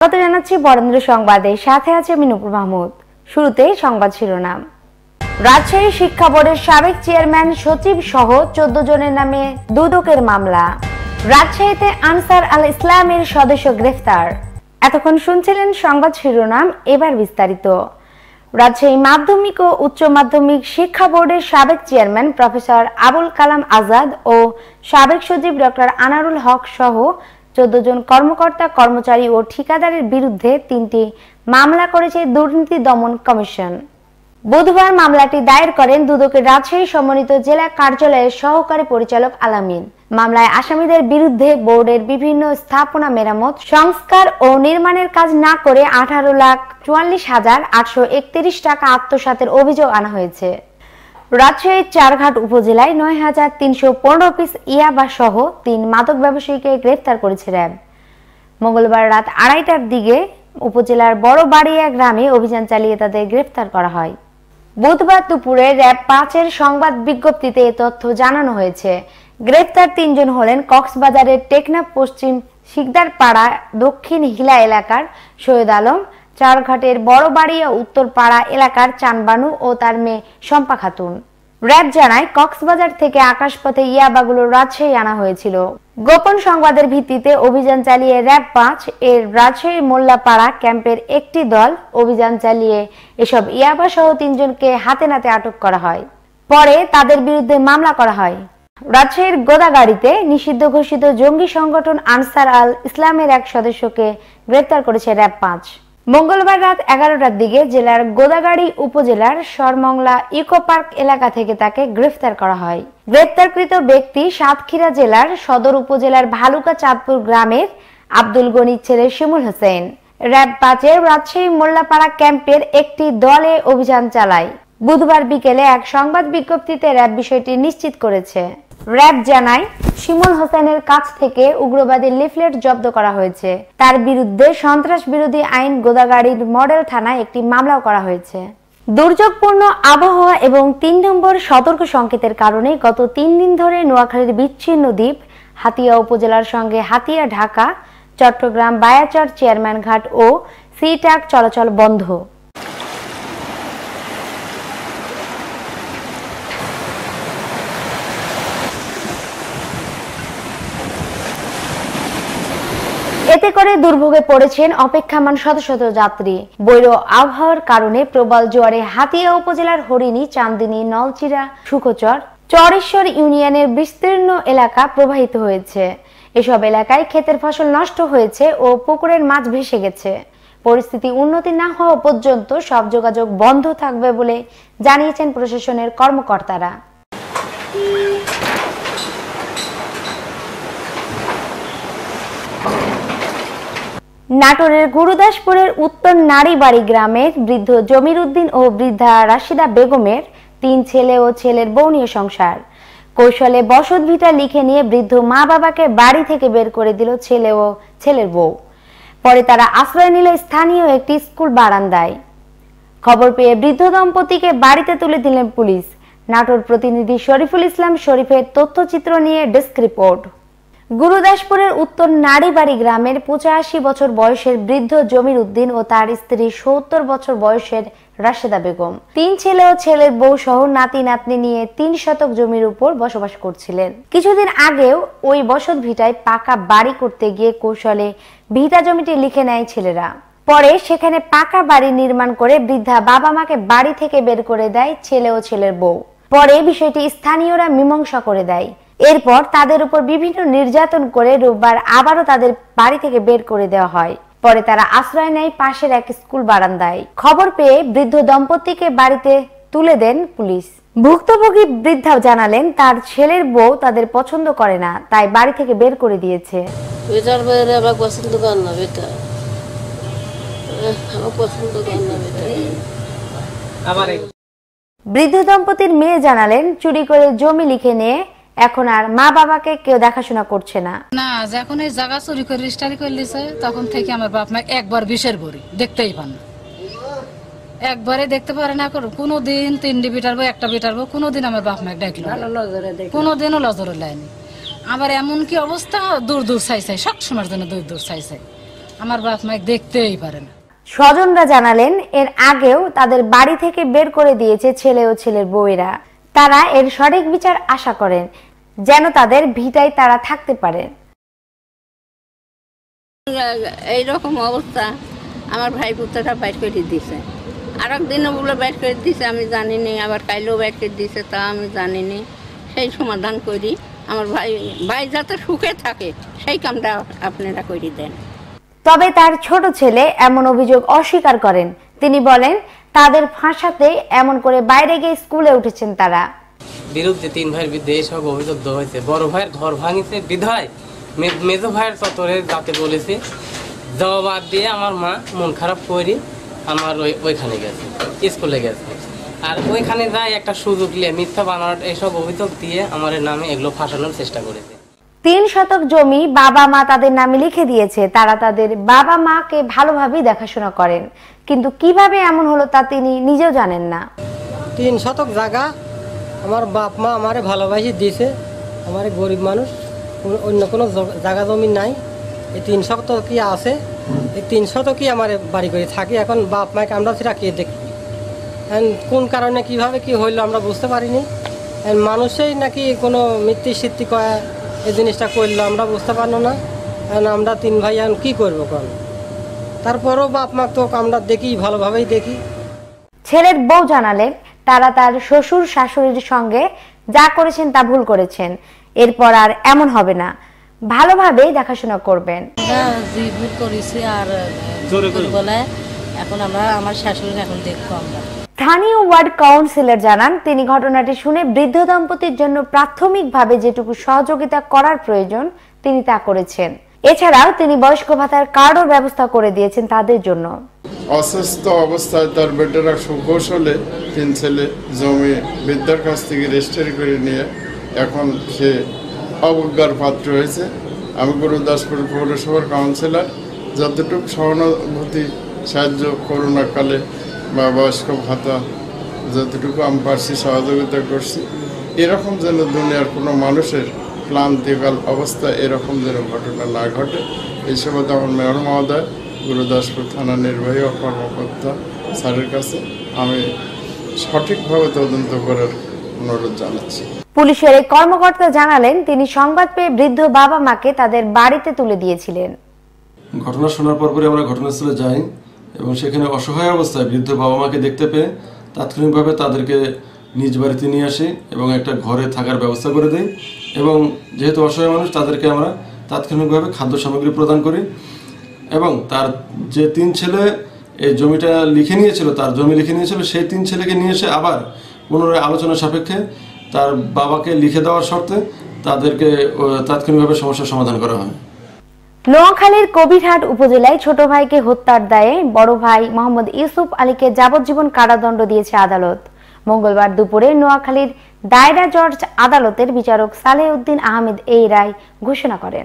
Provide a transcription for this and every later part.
স্বাগত জানাচ্ছি বরেন্দ্র সংবাদে, সাথে আছে আমি নূপুর মাহমুদ। শুরুতেই সংবাদ শিরোনাম। রাজশাহী শিক্ষা বোর্ডের সাবেক চেয়ারম্যান সচিব সহ 14 জনের নামে দুদকের মামলা। রাজশাহীতে আনসার আল ইসলামের সদস্য গ্রেফতার। এতক্ষণ শুনছিলেন সংবাদ শিরোনাম, এবার বিস্তারিত। রাজশাহী মাধ্যমিক ও উচ্চ মাধ্যমিক শিক্ষা বোর্ডের সাবেক চেয়ারম্যান প্রফেসর আবুল কালাম আজাদ ও সাবেক সচিব ডক্টর আনারুল হক সহ 14 জন কর্মকর্তা, কর্মচারী ও ঠিকাদারের বিরুদ্ধে 3টি মামলা করেছে দুর্নীতি দমন কমিশন। বুধবার মামলাটি দায়ের করেন দুদকের রাজশাহী সমন্বিত জেলা কার্যালয়ের সহকারী পরিচালক আলামিন। মামলায় আসামিদের বিরুদ্ধে বোর্ডের বিভিন্ন স্থাপনা মেরামত, সংস্কার ও নির্মাণের কাজ না করে 18,44,831 টাকা আত্মসাতের অভিযোগ আনা হয়েছে। রাজশাহীর চারঘাট উপজেলায় 9,315 পিস ইয়াবা সহ 3 মাদক ব্যবসায়ীকে গ্রেফতার করেছে র্যাব। মঙ্গলবার রাত 2:30টার দিকে উপজেলার বড়বাড়িয়া গ্রামে অভিযান চালিয়ে তাদের গ্রেফতার করা হয়। বুধবার দুপুরে র্যাব 5-এর সংবাদ বিজ্ঞপ্তিতে এ তথ্য জানানো হয়েছে। গ্রেফতার 3 জন হলেন কক্সবাজারের টেকনাফ পশ্চিম শিকদারপাড়া দক্ষিণ হিলা এলাকার সৈয়দ আলম, চারঘাটের বড়বাড়িয়া উত্তরপাড়া এলাকার চানবানু ও তার মেয়ে শম্পা খাতুন। র্যাব জানায়, কক্সবাজার থেকে আকাশপথে ইয়াবাগুলো রাজশাহী আনা হয়েছিল। গোপন সংবাদের ভিত্তিতে অভিযান চালিয়ে র্যাব 5 এর রাজশাহীর মোল্লাপাড়া ক্যাম্পের একটি দল অভিযান চালিয়ে এসব ইয়াবা সহ 3 জনকে হাতে নাতে আটক করা হয়। পরে তাদের বিরুদ্ধে মামলা করা হয়। রাজশাহীর গোদাগাড়িতে নিষিদ্ধ ঘোষিত জঙ্গি সংগঠন আনসার আল ইসলামের এক সদস্যকে গ্রেফতার করেছে র্যাব 5। মঙ্গলবার রাত 11টার দিকে জেলার গোদাগাড়ি উপজেলার সরমংলা ইকো পার্ক এলাকা থেকে তাকে গ্রেফতার করা হয়। গ্রেফতারকৃত ব্যক্তি সাতক্ষীরা জেলার সদর উপজেলার ভালুকা চাঁদপুর গ্রামের আব্দুল গনির ছেলে শিমুল হোসেন। র্যাব 5-এর রাজশাহী মোল্লাপাড়া ক্যাম্পের একটি দলে অভিযান চালায়। বুধবার বিকেলে এক সংবাদ বিজ্ঞপ্তিতে র্যাব বিষয়টি নিশ্চিত করেছে। র্যাব জানায়, শিমুল হোসেনের কাছ থেকে উগ্রবাদী লিফলেট জব্দ করা হয়েছে। তার বিরুদ্ধে সন্ত্রাস বিরোধী আইন গোদাগাড়ির মডেল থানায় একটি মামলাও করা হয়েছে। দুর্যোগপূর্ণ আবহাওয়া এবং 3 নম্বর সতর্ক সংকেতের কারণে গত 3 দিন ধরে নোয়াখালীর বিচ্ছিন্ন দ্বীপ হাতিয়া উপজেলার সঙ্গে হাতিয়া ঢাকা চট্টগ্রাম বায়াচর চেয়ারম্যান ঘাট ও সি ট্রাক চলাচল বন্ধ। এতে করে দুর্ভোগে পড়েছেন অপেক্ষামান শত শত যাত্রী। বৈর আবহাওয়ার কারণে প্রবল জোয়ারে হাতিয়া উপজেলার হরিণী, চান্দিনী, নলচিরা, সুখচর, চরেশ্বর ইউনিয়নের বিস্তীর্ণ এলাকা প্রবাহিত হয়েছে। এসব এলাকায় ক্ষেতের ফসল নষ্ট হয়েছে ও পুকুরের মাছ ভেসে গেছে। পরিস্থিতি উন্নতি না হওয়া পর্যন্ত সব যোগাযোগ বন্ধ থাকবে বলে জানিয়েছেন প্রশাসনের কর্মকর্তারা। নাটোরের গুরুদাসপুরের উত্তর নারীবাড়ি গ্রামের বৃদ্ধ জমির উদ্দিন ও বৃদ্ধা রাশিদা বেগমের 3 ছেলে ও ছেলের বউ নিয়ে সংসার। কৌশলে বসত ভিটা লিখে নিয়ে বৃদ্ধ মা বাবাকে বাড়ি থেকে বের করে দিল ছেলে ও ছেলের বউ। পরে তারা আশ্রয় নিল স্থানীয় একটি স্কুল বারান্দায়। খবর পেয়ে বৃদ্ধ দম্পতিকে বাড়িতে তুলে দিলেন পুলিশ। নাটোর প্রতিনিধি শরীফুল ইসলাম শরীফের তথ্যচিত্র নিয়ে ডেস্ক রিপোর্ট। গুরুদাসপুরের উত্তর নারীবাড়ি গ্রামের 85 বছর বয়সের বৃদ্ধ জমির উদ্দিন ও তার স্ত্রী 70 বছর বয়সের রাশেদা বেগম 3 ছেলে ও ছেলের বউ সহ নাতি নাতনি নিয়ে 3 শতক জমির উপর বসবাস করছিলেন। কিছুদিন আগেও ওই বসত ভিটায় পাকা বাড়ি করতে গিয়ে কৌশলে ভিটা জমিটি লিখে নেয় ছেলেরা। পরে সেখানে পাকা বাড়ি নির্মাণ করে বৃদ্ধা বাবা মাকে বাড়ি থেকে বের করে দেয় ছেলে ও ছেলের বউ। পরে বিষয়টি স্থানীয়রা মীমাংসা করে দেয়। এরপর তাদের উপর বিভিন্ন নির্যাতন করে রোববার আবারও তাদের বাড়ি থেকে বের করে দেওয়া হয়। পরে তারা আশ্রয় নেয় পাশের এক স্কুল বারান্দায়। খবর পেয়ে বৃদ্ধ দম্পতিকে বাড়িতে তুলে দেন পুলিশ। ভুক্তভোগী বৃদ্ধা জানালেন, তার ছেলের বউ তাদের পছন্দ করে না, তাই বাড়ি থেকে বের করে দিয়েছে। বৃদ্ধ দম্পতির মেয়ে জানালেন, চুরি করে জমি লিখে নিয়ে এখন আর মা বাবাকে কেউ দেখাশোনা করছে না। যখন এই জায়গা চুরি করে রেজিস্ট্রি করে লিছে তখন থেকে আমার বাপ মা একবার বিষের বড়ি দেখতেই পান না, একবারে দেখতে পারে না। কোনোদিন 3 বিটার বউ 1টা বিটার বউ কোনোদিন আমার বাপ মা ডাকলো, কোনোদিনও নজরে লাইনি। আবার এমন কি অবস্থা, দূর দূর চাই চাই, সব সময়ের জন্য দূর দূর চাই চাই। আমার বাপ মা দেখতেই পারে না। স্বজনরা জানালেন এর আগেও তাদের বাড়ি থেকে বের করে দিয়েছে ছেলে ও ছেলের বউয়েরা। তারা এর সঠিক বিচার আশা করেন, যেন তাদের ভিটায় তারা থাকতে পারেন। এইরকম অবস্থা আমার ভাই পুত্রটা বাইর করে দিছে, আর একদিনও বলে বাইর করে দিছে, আমি জানিনি, আবার কাইলেও বাইর করে দিছে, তা আমি জানিনি। সেই সমাধান করি, আমার ভাই যাতে সুখে থাকে সেই কামটা আপনারা করে দেন। তবে তার ছোট ছেলে এমন অভিযোগ অস্বীকার করেন। তিনি বলেন তাদের ফাঁসাতে এমন করে বাইরে গিয়ে স্কুলে উঠেছেন তারা। বিরুদ্ধে 3 ভাইয়ের বিরুদ্ধে এইসব অভিযোগ দেওয়া হয়েছে। বড় ভাইয়ের ঘর ভাঙিছে বিধায় মেজো ভাইয়ের চত্বরে যাতে বলেছে, জবাব দিয়ে আমার মা মন খারাপ করে আমার ওইখানে গেছে, স্কুলে গেছে। আর ওইখানে যাই একটা সুযোগ নিয়ে মিথ্যা বানানোর এইসব অভিযোগ দিয়ে আমার নামে এগুলো ফাঁসানোর চেষ্টা করেছে। 3 শতক জমি বাবা মা তাদের নামে লিখে দিয়েছে। তারা তাদের বাবা মাকে ভালোভাবেই দেখাশোনা করেন, কিন্তু কিভাবে এমন হলো তা তিনি নিজেও জানেন না। 3 শতক জায়গা আমার বাপ মা আমারে ভালোবাসি দিয়েছে। আমার গরিব মানুষ, অন্য কোনো জায়গা জমি নাই। এই 3 শতকই আছে, এই 3 শতকই আমার বাড়ি করে থাকি। এখন বাপ মাকে আমরা সেটা কে দেখি, কোন কারণে কিভাবে কি হইলো আমরা বুঝতে পারিনি। মানুষই নাকি কোনো মৃত্যু সিদ্ধি কয়া এই জিনিসটা করলো আমরা বুঝতে পারলো না। আমরা 3 ভাই এখন কী করবো কোন? তারপরেও বাপ মা তো আমরা দেখি, ভালোভাবেই দেখি। ছেলের বউ জানালেন তারা তার শ্বশুর শাশুড়ির সঙ্গে যা করেছেন তা ভুল করেছেন, এরপর আর এমন হবে না, ভালোভাবেই দেখাশোনা করবেন। জি ভুল করেছি, আর বলে এখন আমরা আমার শাশুড়ি এখন দেখবো আমরা। স্থানীয় ওয়ার্ড কাউন্সিলর জানান তিনি ঘটনাটি শুনে বৃদ্ধ দম্পতির জন্য প্রাথমিকভাবে যেটুকু সহযোগিতা করার প্রয়োজন তিনি তা করেছেন। এছাড়াও তিনি বয়স্ক ভাতার কার্ডও ব্যবস্থা করে দিয়েছেন তাদের জন্য। অসুস্থ অবস্থায় তার বেটারা সুকৌশলে 3 ছেলে জমি বৃদ্ধার কাছ থেকে রেজিস্ট্রি করে নিয়ে এখন সে অবজ্ঞার পাত্র হয়েছে। আমি গুরুদাসপুর পৌরসভার কাউন্সিলর, যতটুকু সহানুভূতি সাহায্য করোনাকালে বা বয়স্ক ভাতা যতটুকু আমি পারছি সহযোগিতা করছি। এরকম যেন দুনিয়ার কোনো মানুষের ক্লান্তিকাল অবস্থা এরকম যেন ঘটনা না ঘটে, এই সময় আমার মেয়র মহোদয়, গুরুদাসপুর থানা নির্বাহী ও কর্মকর্তা স্যারের কাছে আমি সঠিকভাবে তদন্ত করার অনুরোধ জানাচ্ছি। পুলিশের এই কর্মকর্তা জানালেন তিনি সংবাদ পেয়ে বৃদ্ধ বাবা মাকে তাদের বাড়িতে তুলে দিয়েছিলেন। ঘটনা শোনার পরপরই আমরা ঘটনাস্থলে যাই এবং সেখানে অসহায় অবস্থায় বৃদ্ধ বাবা মাকে দেখতে পেয়ে তাৎক্ষণিকভাবে তাদেরকে নিজ বাড়িতে নিয়ে আসি এবং একটা ঘরে থাকার ব্যবস্থা করে দিই। এবং যেহেতু অসহায় মানুষ তাদেরকে আমরা তাৎক্ষণিকভাবে খাদ্য সামগ্রী প্রদান করি। এবং তার যে 3 ছেলে এই জমিটা লিখে নিয়েছিল, তার জমি লিখে নিয়েছিল, সেই 3 ছেলেকে নিয়ে এসে আবার পুনরায় আলোচনা সাপেক্ষে তার বাবাকে লিখে দেওয়ার শর্তে তাদেরকে তাৎক্ষণিকভাবে সমস্যার সমাধান করা হয়। নোয়াখালীর কবিরহাট উপজেলায় ছোট ভাইকে হত্যার দায়ে বড় ভাই মোহাম্মদ ইউসুফ আলীকে যাবজ্জীবন কারাদণ্ড দিয়েছে আদালত। মঙ্গলবার দুপুরে নোয়াখালীর দায়রা জজ আদালতের বিচারক সালেহ উদ্দিন আহমেদ এই রায় ঘোষণা করেন।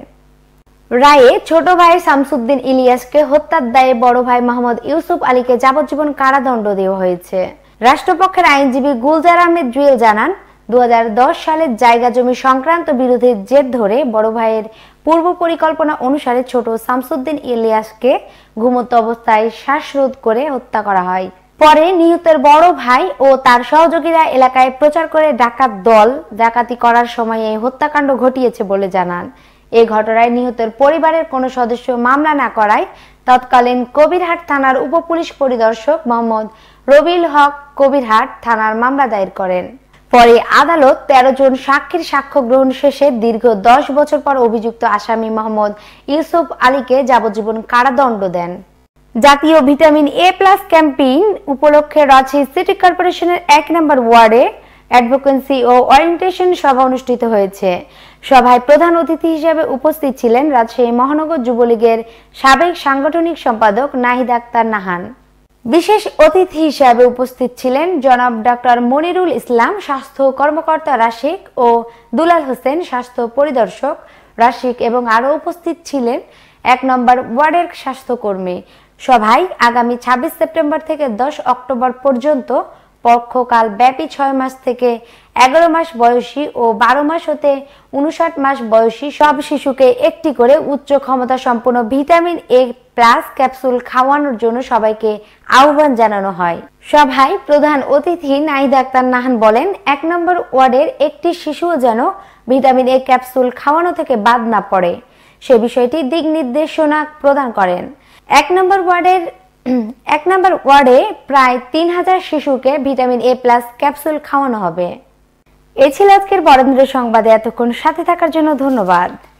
রায়ে ছোট ভাই শামসুদ্দিন ইলিয়াসকে হত্যার দায়ে বড় ভাই মোহাম্মদ ইউসুফ আলীকে যাবজ্জীবন কারাদণ্ড দেওয়া হয়েছে। রাষ্ট্রপক্ষের আইনজীবী গুলজার আহমেদ জুয়েল জানান 2010 সালের জায়গা জমি সংক্রান্ত বিরোধের জের ধরে বড় ভাইয়ের পূর্ব পরিকল্পনা অনুসারে ছোট শামসুদ্দিন ইলিয়াসকে ঘুমন্ত অবস্থায় শ্বাসরোধ করে হত্যা করা হয়। পরে নিহতের বড় ভাই ও তার সহযোগীরা এলাকায় প্রচার করে ডাকাত দল ডাকাতি করার সময় এই হত্যাকাণ্ড ঘটিয়েছে বলে জানান। এই ঘটনায় নিহতের পরিবারের কোনো সদস্য মামলা না করায় তৎকালীন কবিরহাট থানার উপপুলিশ পরিদর্শক মোহাম্মদ রবিউল হক কবিরহাট থানার মামলা দায়ের করেন। পরে আদালত 13 জন সাক্ষীর সাক্ষ্য গ্রহণ শেষে দীর্ঘ 10 বছর পর অভিযুক্ত আসামি মোহাম্মদ ইউসুফ আলীকে যাবজ্জীবন কারাদণ্ড দেন। জাতীয় ভিটামিন এ প্লাস ক্যাম্পেইন উপলক্ষে রাজশাহী সিটি কর্পোরেশনের 1 নম্বর ওয়ার্ডে অ্যাডভোকেসি ও ওরিয়েন্টেশন সভা অনুষ্ঠিত হয়েছে। সভায় প্রধান অতিথি হিসেবে উপস্থিত ছিলেন রাজশাহী মহানগর যুবলীগের সাবেক সাংগঠনিক সম্পাদক নাহিদ আক্তার নাহান। বিশেষ অতিথি হিসেবে উপস্থিত ছিলেন জনাব ডক্টর মনিরুল ইসলাম স্বাস্থ্য কর্মকর্তা রাশিক ও দুলাল হোসেন স্বাস্থ্য পরিদর্শক রাশিক এবং আরও উপস্থিত ছিলেন 1 নম্বর ওয়ার্ডের স্বাস্থ্যকর্মী। সভায় আগামী 26 সেপ্টেম্বর থেকে 10 অক্টোবর পর্যন্ত পক্ষকাল ব্যাপী 6 মাস থেকে 11 মাস বয়সী ও 12 মাস হতে 59 মাস বয়সী সব শিশুকে একটি করে উচ্চ ক্ষমতা সম্পন্ন ভিটামিন এ প্লাস ক্যাপসুল খাওয়ানোর জন্য সবাইকে আহ্বান জানানো হয়। সভায় প্রধান অতিথি নাহিদা আক্তার নাহান বলেন, 1 নম্বর ওয়ার্ডের একটি শিশুও যেন ভিটামিন এ ক্যাপসুল খাওয়ানো থেকে বাদ না পড়ে সে বিষয়টি দিক নির্দেশনা প্রদান করেন। 1 নম্বর ওয়ার্ডে প্রায় 3000 শিশুকে ভিটামিন এ প্লাস ক্যাপসুল খাওয়ানো হবে। এই ছিল আজকের বরেন্দ্র সংবাদে। এতক্ষণ সাথে থাকার জন্য ধন্যবাদ।